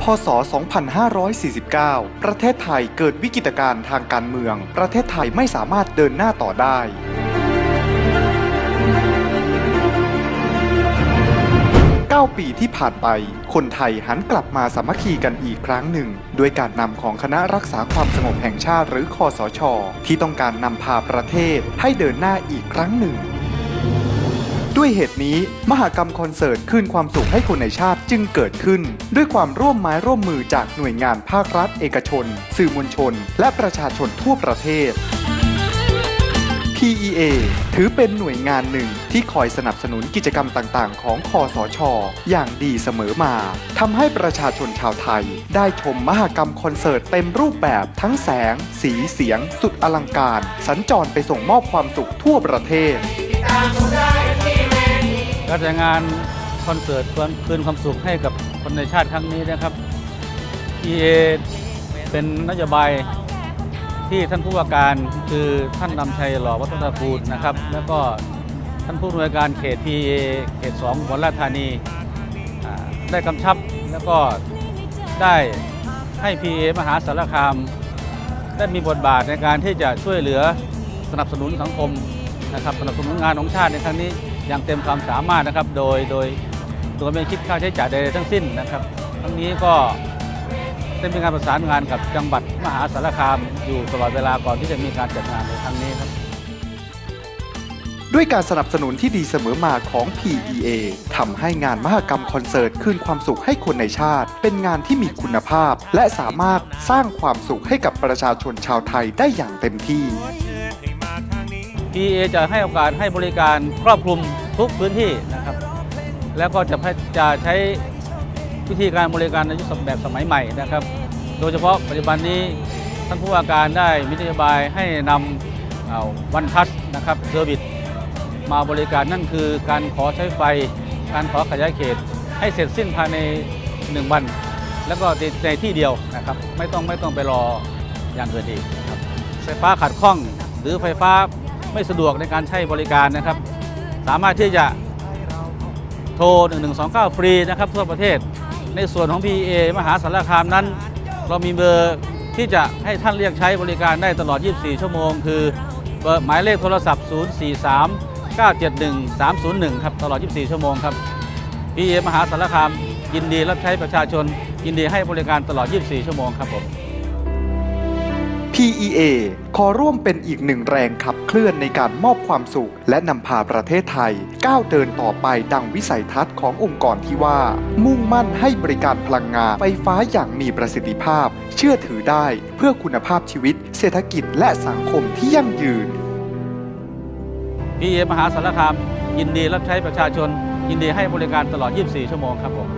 ศ. 2549 ประเทศไทยเกิดวิกฤตการณ์ทางการเมืองประเทศไทยไม่สามารถเดินหน้าต่อได้9 ปีที่ผ่านไปคนไทยหันกลับมาสามัคคีกันอีกครั้งหนึ่งด้วยการนำของคณะรักษาความสงบแห่งชาติหรือคสช.ที่ต้องการนำพาประเทศให้เดินหน้าอีกครั้งหนึ่งด้วยเหตุนี้มหกรรมคอนเสิร์ตคืนความสุขให้คนในชาติจึงเกิดขึ้นด้วยความร่วมไม้ร่วมมือจากหน่วยงานภาครัฐเอกชนสื่อมวลชนและประชาชนทั่วประเทศPEA ถือเป็นหน่วยงานหนึ่งที่คอยสนับสนุนกิจกรรมต่างๆของคสช.อย่างดีเสมอมาทำให้ประชาชนชาวไทยได้ชมมหกรรมคอนเสิร์ตเต็มรูปแบบทั้งแสงสีเสียงสุดอลังการสัญจรไปส่งมอบความสุขทั่วประเทศการจัดงานคอนเสิร์ตคืนความสุขให้กับคนในชาติครั้งนี้นะครับ PEA เป็นนโยบายที่ท่านผู้ว่าการคือท่านนำชัยหล่อวัฒนกูลนะครับแล้วก็ท่านผู้อำนวยการเขต PEA เขต 2 อุบลราชธานีได้กำชับแล้วก็ได้ให้ PEA มหาสารคามได้มีบทบาทในการที่จะช่วยเหลือสนับสนุนสังคมนะครับสนับสนุนงานของชาติในครั้งนี้อย่างเต็มความสามารถนะครับโดยไม่คิดค่าใช้จ่ายใดๆทั้งสิ้นนะครับทั้งนี้ก็ได้มีการประสานงานกับจังหวัดมหาสารคามอยู่ตลอดเวลาก่อนที่จะมีการจัดงานในครั้งนี้ครับด้วยการสนับสนุนที่ดีเสมอมาของ PEA ทำให้งานมหกรรมคอนเสิร์ตคืนความสุขให้คนในชาติเป็นงานที่มีคุณภาพและสามารถสร้างความสุขให้กับประชาชนชาวไทยได้อย่างเต็มที่ PEA จะให้โอกาสให้บริการครอบคลุมทุกพื้นที่นะครับแล้วก็จะใช้วิธีการบริการในยุคแบบสมัยใหม่นะครับโดยเฉพาะปัจจุบันนี้ท่านผู้ว่าการได้มีนโยบายให้นำวันทัชนะครับเซอร์วิสมาบริการนั่นคือการขอใช้ไฟการขอขยายเขตให้เสร็จสิ้นภายใน1 วันแล้วก็ในที่เดียวนะครับไม่ต้องไปรออย่างอื่นอีกนะครับไฟฟ้าขัดข้องหรือไฟฟ้าไม่สะดวกในการใช้บริการนะครับสามารถที่จะโทร1129ฟรีนะครับทั่วประเทศในส่วนของ PEA มหาสารคามนั้นเรามีเบอร์ที่จะให้ท่านเรียกใช้บริการได้ตลอด24 ชั่วโมงคือเบอร์หมายเลขโทรศัพท์ 043-971-301 ครับตลอด24 ชั่วโมงครับ PEA มหาสารคามยินดีรับใช้ประชาชนยินดีให้บริการตลอด24 ชั่วโมงครับผม PEA ขอร่วมเป็นอีกหนึ่งแรงขับเคลื่อนในการมอบความสุขและนำพาประเทศไทยก้าวเดินต่อไปดังวิสัยทัศน์ขององค์กรที่ว่ามุ่งมั่นให้บริการพลังงานไฟฟ้าอย่างมีประสิทธิภาพเชื่อถือได้เพื่อคุณภาพชีวิตเศรษฐกิจและสังคมที่ยั่งยืน PEA มหาสารคามยินดีรับใช้ประชาชนยินดีให้บริการตลอด24 ชั่วโมงครับผม